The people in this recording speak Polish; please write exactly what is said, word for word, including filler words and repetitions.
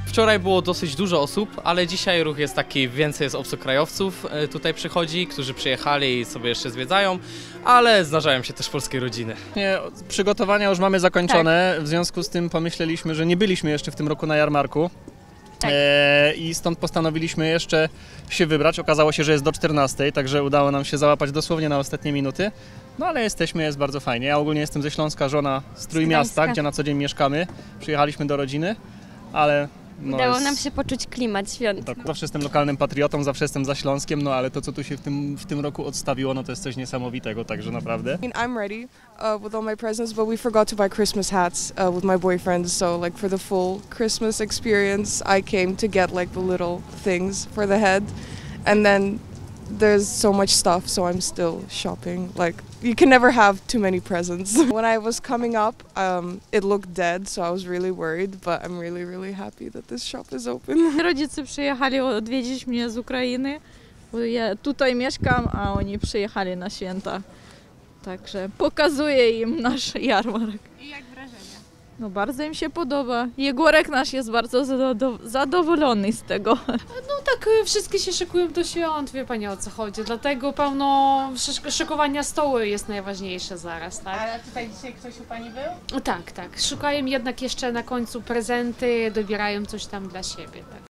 Wczoraj było dosyć dużo osób, ale dzisiaj ruch jest taki, więcej jest obcokrajowców e, tutaj przychodzi, którzy przyjechali i sobie jeszcze zwiedzają, ale zdarzają się też polskie rodziny. Nie, przygotowania już mamy zakończone, w związku z tym pomyśleliśmy, że nie byliśmy jeszcze w tym roku na jarmarku. Tak. E, I stąd postanowiliśmy jeszcze się wybrać. Okazało się, że jest do czternastej, także udało nam się załapać dosłownie na ostatnie minuty. No ale jesteśmy, jest bardzo fajnie. Ja ogólnie jestem ze Śląska, żona z Trójmiasta, Gdańska. gdzie na co dzień mieszkamy. Przyjechaliśmy do rodziny, ale no Udało jest... nam się poczuć klimat świąt. Tak, zawsze jestem lokalnym patriotą, zawsze jestem za Śląskiem, no ale to, co tu się w tym, w tym roku odstawiło, no to jest coś niesamowitego, także naprawdę. I mean, I'm ready uh, with all my presents, but we forgot to buy Christmas hats uh, with my boyfriend. So, like, for the full Christmas experience, I came to get like the little things for the head, and then there's so much stuff, so I'm still shopping. Like, you can never have too many presents. When I was coming up, um, it looked dead, so I was really worried, but I'm really, really happy that this shop is open. Rodzice przyjechali odwiedzić mnie z Ukrainy, bo ja tutaj mieszkam, a oni przyjechali na święta. Także pokazuję im nasz jarmark. I jak wrażenia? No bardzo im się podoba. Jegorek nasz jest bardzo zado- zadowolony z tego. No tak, y, wszystkie się szykują do świąt, wie pani o co chodzi, dlatego pełno szy- szykowania stołu jest najważniejsze zaraz, tak? A tutaj dzisiaj ktoś u Pani był? Tak, tak, szukają jednak jeszcze na końcu prezenty, dobierają coś tam dla siebie, tak.